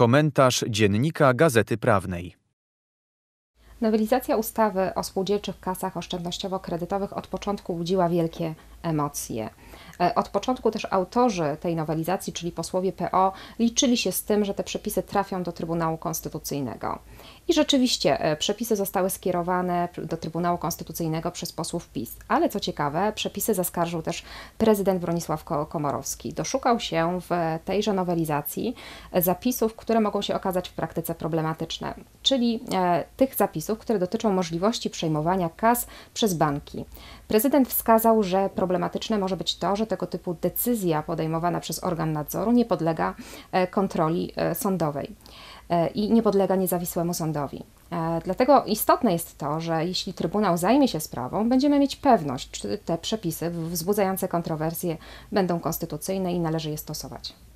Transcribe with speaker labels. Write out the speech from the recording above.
Speaker 1: Komentarz dziennika Gazety Prawnej.
Speaker 2: Nowelizacja ustawy o spółdzielczych kasach oszczędnościowo-kredytowych od początku budziła wielkie emocje. Od początku też autorzy tej nowelizacji, czyli posłowie PO, liczyli się z tym, że te przepisy trafią do Trybunału Konstytucyjnego. I rzeczywiście przepisy zostały skierowane do Trybunału Konstytucyjnego przez posłów PiS. Ale co ciekawe, przepisy zaskarżył też prezydent Bronisław Komorowski. Doszukał się w tejże nowelizacji zapisów, które mogą się okazać w praktyce problematyczne, czyli tych zapisów, które dotyczą możliwości przejmowania kas przez banki. Prezydent wskazał, że problematyczne może być to, że tego typu decyzja podejmowana przez organ nadzoru nie podlega kontroli sądowej i nie podlega niezawisłemu sądowi. Dlatego istotne jest to, że jeśli Trybunał zajmie się sprawą, będziemy mieć pewność, czy te przepisy wzbudzające kontrowersje będą konstytucyjne i należy je stosować.